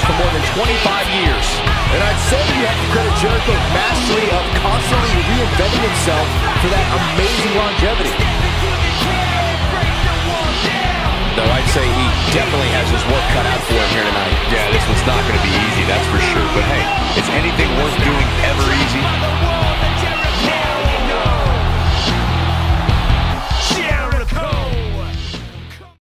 for more than 25 years. And I'd say you have to credit Jericho's mastery of constantly reinventing himself for that amazing longevity. Though I'd say he definitely has his work cut out for him here tonight. Yeah, this one's not going to be easy, that's for sure.